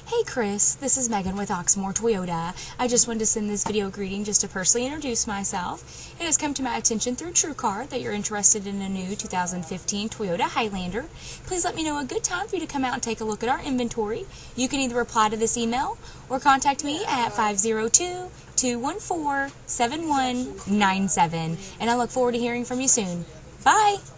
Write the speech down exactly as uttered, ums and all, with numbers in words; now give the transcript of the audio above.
Hey Chris, this is Megan with Oxmoor Toyota. I just wanted to send this video greeting just to personally introduce myself. It has come to my attention through TrueCar that you're interested in a new two thousand fifteen Toyota Highlander. Please let me know a good time for you to come out and take a look at our inventory. You can either reply to this email or contact me at five zero two, two one four, seven one nine seven, and I look forward to hearing from you soon. Bye!